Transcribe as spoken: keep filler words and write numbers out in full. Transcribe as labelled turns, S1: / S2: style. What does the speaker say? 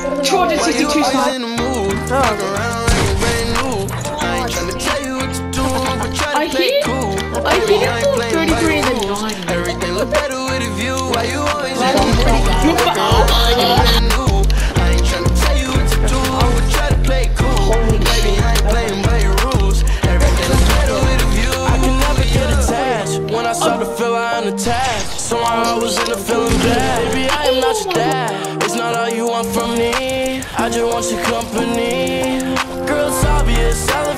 S1: Troll just sixty-two smart. I hit I hit it for thirty-three and then nine.
S2: Everything look better with a view. Why you always
S1: You foul.
S2: I ain't tryna tell you what to do. Try to play cool. Baby, I ain't playing by your rules. Everything look better with a view. I can never get attached. When I start to feel I'm unattached, somehow I was in the feeling bad. Baby, I am not your dad. It's not all you want from me. I just want your company. Girl, it's obvious.